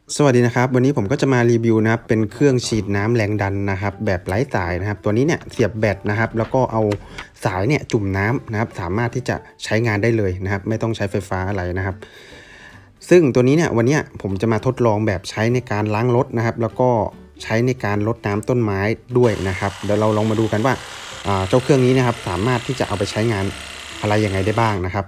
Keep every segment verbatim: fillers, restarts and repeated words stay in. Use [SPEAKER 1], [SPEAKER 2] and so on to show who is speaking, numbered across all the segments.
[SPEAKER 1] สวัสดีนะครับวันนี้ผมก็จะมารีวิวนะครับเป็นเครื่องฉีดน้ำแรงดันนะครับแบบไร้สายนะครับตัวนี้เนี่ยเสียบแบตนะครับแล้วก็เอาสายเนี่ยจุ่มน้ำนะครับสามารถที่จะใช้งานได้เลยนะครับไม่ต้องใช้ไฟฟ้าอะไรนะครับซึ่งตัวนี้เนี่ยวันนี้ผมจะมาทดลองแบบใช้ในการล้างรถนะครับแล้วก็ใช้ในการรดน้ำต้นไม้ด้วยนะครับเดี๋ยวเราลองมาดูกันว่าเจ้าเครื่องนี้นะครับสามารถที่จะเอาไปใช้งานอะไรยังไงได้บ้างนะครับ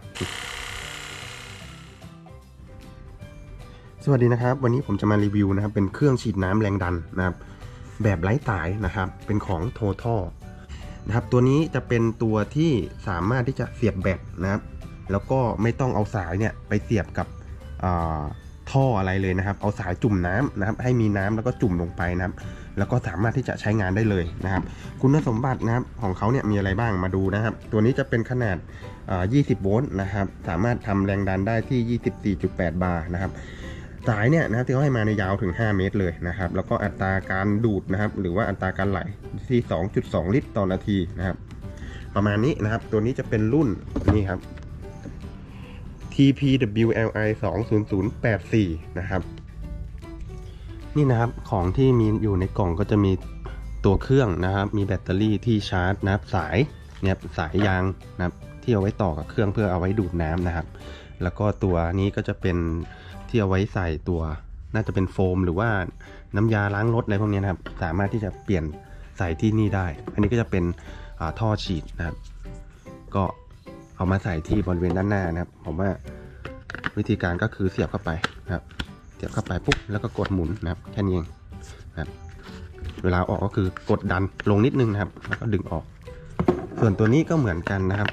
[SPEAKER 1] สวัสดีนะครับวันนี้ผมจะมารีวิวนะครับเป็นเครื่องฉีดน้ำแรงดันนะครับแบบไร้สายนะครับเป็นของ Total นะครับตัวนี้จะเป็นตัวที่สามารถที่จะเสียบแบตนะครับแล้วก็ไม่ต้องเอาสายเนี่ยไปเสียบกับท่ออะไรเลยนะครับเอาสายจุ่มน้ำนะครับให้มีน้ำแล้วก็จุ่มลงไปนะครับแล้วก็สามารถที่จะใช้งานได้เลยนะครับคุณสมบัตินะครับของเขาเนี่ยมีอะไรบ้างมาดูนะครับตัวนี้จะเป็นขนาดยี่สิบโวลต์นะครับสามารถทำแรงดันได้ที่ ยี่สิบสี่จุดแปด บาร์นะครับสายเนี่ยนะครับที่เขาให้มาในยาวถึงห้าเมตรเลยนะครับแล้วก็อัตราการดูดนะครับหรือว่าอัตราการไหลที่ สองจุดสอง ลิตรต่อนาทีนะครับประมาณนี้นะครับตัวนี้จะเป็นรุ่นนี่ครับ ที พี ดับเบิลยู แอล ไอ สอง ศูนย์ ศูนย์ แปด สี่ นะครับนี่นะครับของที่มีอยู่ในกล่องก็จะมีตัวเครื่องนะครับมีแบตเตอรี่ที่ชาร์จนะครับสายเนี่ยสายยางนะครับที่เอาไว้ต่อกับเครื่องเพื่อเอาไว้ดูดน้ำนะครับแล้วก็ตัวนี้ก็จะเป็นที่เอาไว้ใส่ตัวน่าจะเป็นโฟมหรือว่าน้ำยาล้างรถอะไรพวกนี้นะครับสามารถที่จะเปลี่ยนใส่ที่นี่ได้อันนี้ก็จะเป็นท่อฉีดนะครับก็เอามาใส่ที่บริเวณด้านหน้านะครับผมว่าวิธีการก็คือเสียบเข้าไปนะครับเสียบเข้าไปปุ๊บแล้วก็กดหมุนนะครับแค่นี้เองนะครับเวลาออกก็คือกดดันลงนิดนึงนะครับแล้วก็ดึงออกส่วนตัวนี้ก็เหมือนกันนะครับ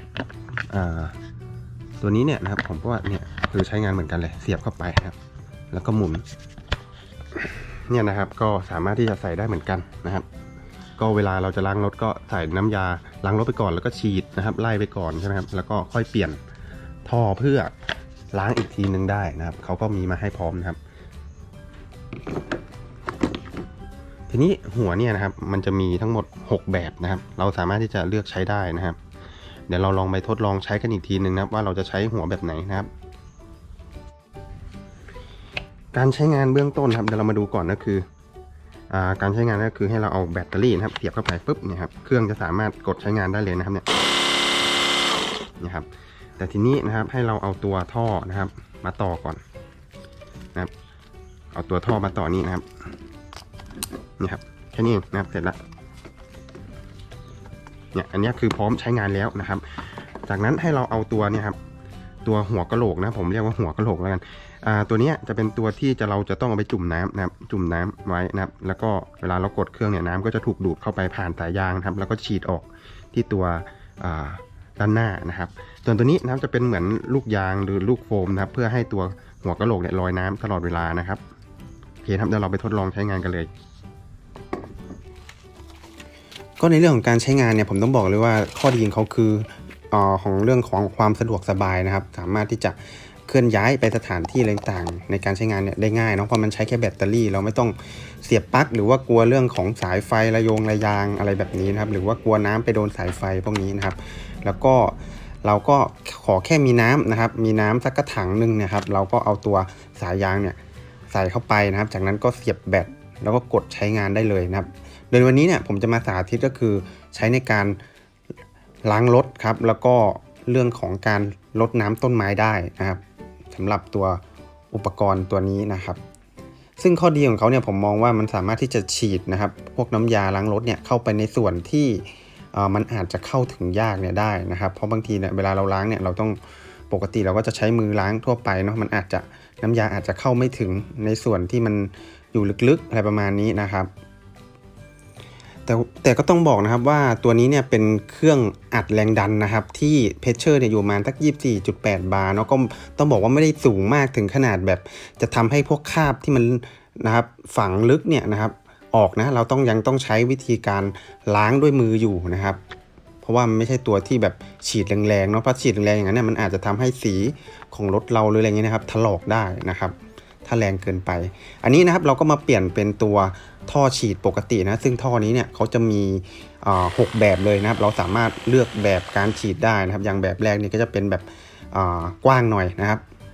[SPEAKER 1] ตัวนี้เนี่ยนะครับผมว่าเนี่ยคือใช้งานเหมือนกันเลยเสียบเข้าไปครับแล้วก็หมุนเนี่ยนะครับก็สามารถที่จะใส่ได้เหมือนกันนะครับก็เวลาเราจะล้างรถก็ใส่น้ำยาล้างรถไปก่อนแล้วก็ฉีดนะครับไล่ไปก่อนใช่ไหมครับแล้วก็ค่อยเปลี่ยนท่อเพื่อล้างอีกทีนึงได้นะครับเขาก็มีมาให้พร้อมนะครับทีนี้หัวเนี่ยนะครับมันจะมีทั้งหมดหกแบบนะครับเราสามารถที่จะเลือกใช้ได้นะครับเดี๋ยวเราลองไปทดลองใช้กันอีกทีหนึ่งนะครับว่าเราจะใช้หัวแบบไหนนะครับการใช้งานเบื้องต้นครับเดี๋ยวเรามาดูก่อนก็คือการใช้งานก็คือให้เราเอาแบตเตอรี่นะครับเสียบเข้าไปปุ๊บเนี่ยครับเครื่องจะสามารถกดใช้งานได้เลยนะครับเนี่ยนะครับแต่ทีนี้นะครับให้เราเอาตัวท่อนะครับมาต่อก่อนนะครับเอาตัวท่อมาต่อนี่นะครับนี่ครับแค่นี้เองนะครับเสร็จแล้วเนี่ยอันนี้คือพร้อมใช้งานแล้วนะครับจากนั้นให้เราเอาตัวเนี่ยครับตัวหัวกะโหลกนะผมเรียกว่าหัวกะโหลกแล้วกันอ่าตัวนี้จะเป็นตัวที่จะเราจะต้องเอาไปจุ่มน้ำนะครับจุ่มน้ำไว้นะครับแล้วก็เวลาเรากดเครื่องเนี่ยน้ำก็จะถูกดูดเข้าไปผ่านสายยางนะครับแล้วก็ฉีดออกที่ตัวอ่าด้านหน้านะครับส่วนตัวนี้นะครับจะเป็นเหมือนลูกยางหรือลูกโฟมนะครับเพื่อให้ตัวหัวกะโหลกเนี่ยลอยน้ำตลอดเวลานะครับโอเคครับเดี๋ยวเราไปทดลองใช้งานกันเลยก็ในเรื่องของการใช้งานเนี่ยผมต้องบอกเลยว่าข้อดีของเขาคืออของเรื่องของความสะดวกสบายนะครับสามารถที่จะเคลื่อนย้ายไปสถานที่ต่างๆในการใช้งานเนี่ยได้ง่ายเนาะเพราะมันใช้แค่แบตเตอรี่เราไม่ต้องเสียบปลั๊กหรือว่ากลัวเรื่องของสายไฟระยงระยางอะไรแบบนี้นะครับหรือว่ากลัวน้ำไปโดนสายไฟพวกนี้นะครับแล้วก็เราก็ขอแค่มีน้ำนะครับมีน้ำสักกระถางหนึ่งนะครับเราก็เอาตัวสายยางเนี่ยใส่เข้าไปนะครับจากนั้นก็เสียบแบตแล้วก็กดใช้งานได้เลยนะครับโดยวันนี้เนี่ยผมจะมาสาธิตก็คือใช้ในการล้างรถครับแล้วก็เรื่องของการรดน้ำต้นไม้ได้นะครับสำหรับตัวอุปกรณ์ตัวนี้นะครับซึ่งข้อดีของเขาเนี่ยผมมองว่ามันสามารถที่จะฉีดนะครับพวกน้ำยาล้างรถเนี่ยเข้าไปในส่วนที่มันอาจจะเข้าถึงยากเนี่ยได้นะครับเพราะบางทีเนี่ยเวลาเราล้างเนี่ยเราต้องปกติเราก็จะใช้มือล้างทั่วไปเนาะมันอาจจะน้ำยาอาจจะเข้าไม่ถึงในส่วนที่มันอยู่ลึกๆอะไรประมาณนี้นะครับแต่แต่ก็ต้องบอกนะครับว่าตัวนี้เนี่ยเป็นเครื่องอัดแรงดันนะครับที่เพชเชอร์เนี่ยอยู่ประมาณสัก ยี่สิบสี่จุดแปด บาร์เนาะก็ต้องบอกว่าไม่ได้สูงมากถึงขนาดแบบจะทำให้พวกคราบที่มันนะครับฝังลึกเนี่ยนะครับออกนะเราต้องยังต้องใช้วิธีการล้างด้วยมืออยู่นะครับเพราะว่ามันไม่ใช่ตัวที่แบบฉีดแรงๆเนาะเพราะฉีดแรงๆอย่างนั้นเนี่ยมันอาจจะทำให้สีของรถเราหรืออะไรเงี้ยนะครับถลอกได้นะครับถ้าแรงเกินไปอันนี้นะครับเราก็มาเปลี่ยนเป็นตัวท่อฉีดปกตินะซึ่งท่อนี้เนี่ยเขาจะมีหกแบบเลยนะครับเราสามารถเลือกแบบการฉีดได้นะครับอย่างแบบแรกนี่ก็จะเป็นแบบกว้างหน่อยนะครับ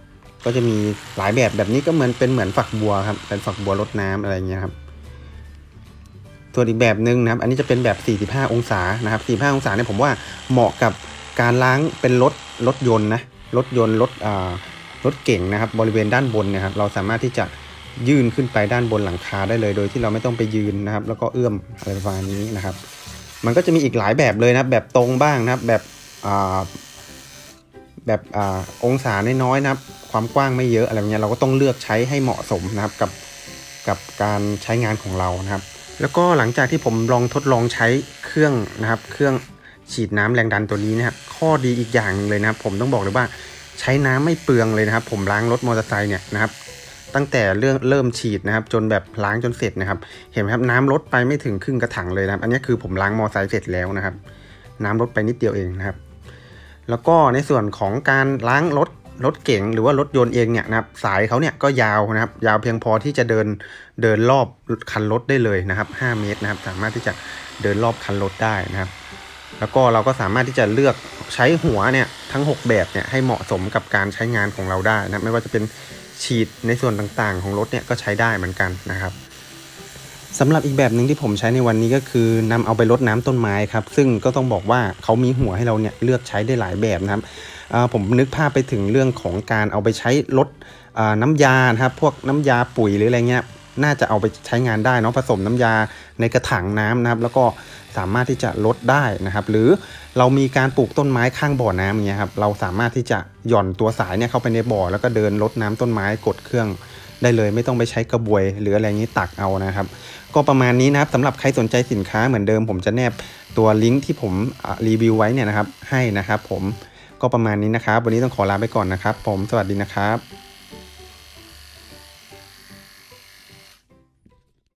[SPEAKER 1] ก็จะมีหลายแบบแบบนี้ก็เหมือนเป็นเหมือนฝักบัวครับเป็นฝักบัวรดน้ำอะไรเงี้ยครับส่วนอีกแบบนึงนะครับอันนี้จะเป็นแบบสี่สิบห้าองศานะครับสี่สิบห้าองศาเนี่ยผมว่าเหมาะกับการล้างเป็นรถรถยนต์นะรถยนต์รถอ่ารถเก่งนะครับบริเวณด้านบนเนี่ยครับเราสามารถที่จะยื่นขึ้นไปด้านบนหลังคาได้เลยโดยที่เราไม่ต้องไปยืนนะครับแล้วก็เอื้อมอะไรประมาณนี้นะครับมันก็จะมีอีกหลายแบบเลยนะแบบตรงบ้างนะครับแบบอ่าแบบอ่าองศาน้อยๆนะครับความกว้างไม่เยอะอะไรเงี้ยเราก็ต้องเลือกใช้ให้เหมาะสมนะครับกับกับการใช้งานของเรานะครับแล้วก็หลังจากที่ผมลองทดลองใช้เครื่องนะครับเครื่องฉีดน้ำแรงดันตัวนี้นะครับข้อดีอีกอย่างนึงเลยนะครับผมต้องบอกเลยว่าใช้น้ำไม่เปลืองเลยนะครับผมล้างรถมอเตอร์ไซค์เนี่ยนะครับตั้งแต่เรื่องเริ่มฉีดนะครับจนแบบล้างจนเสร็จนะครับเห็นไหมครับน้ำลดไปไม่ถึงครึ่งกระถางเลยนะครับอันนี้คือผมล้างมอเตอร์ไซค์เสร็จแล้วนะครับน้ำลดไปนิดเดียวเองนะครับแล้วก็ในส่วนของการล้างรถรถเก๋งหรือว่ารถยนต์เองเนี่ยนะครับสายเขาเนี่ยก็ยาวนะครับยาวเพียงพอที่จะเดินเดินรอบคันรถได้เลยนะครับห้าเมตรนะครับสามารถที่จะเดินรอบคันรถได้นะครับแล้วก็เราก็สามารถที่จะเลือกใช้หัวเนี่ยทั้งหกแบบเนี่ยให้เหมาะสมกับการใช้งานของเราได้นะไม่ว่าจะเป็นฉีดในส่วนต่างๆของรถเนี่ยก็ใช้ได้เหมือนกันนะครับสำหรับอีกแบบหนึ่งที่ผมใช้ในวันนี้ก็คือนำเอาไปรดน้ำต้นไม้ครับซึ่งก็ต้องบอกว่าเขามีหัวให้เราเนี่ยเลือกใช้ได้หลายแบบนะครับผมนึกภาพไปถึงเรื่องของการเอาไปใช้ลดน้ำยานะครับพวกน้ำยาปุ๋ยหรืออะไรเงี้ยน่าจะเอาไปใช้งานได้เนาะผสมน้ำยาในกระถางน้ำนะครับแล้วก็สามารถที่จะลดได้นะครับหรือเรามีการปลูกต้นไม้ข้างบ่อน้ำอย่างเงี้ยครับเราสามารถที่จะหย่อนตัวสายเนี่ยเข้าไปในบ่อแล้วก็เดินรดน้ำต้นไม้กดเครื่องได้เลยไม่ต้องไปใช้กระบวยหรืออะไรอย่างนี้ตักเอานะครับก็ประมาณนี้นะครับสำหรับใครสนใจสินค้าเหมือนเดิมผมจะแนบตัวลิงก์ที่ผมรีวิวไว้เนี่ยนะครับให้นะครับผมก็ประมาณนี้นะครับวันนี้ต้องขอลาไปก่อนนะครับผมสวัสดีนะครับ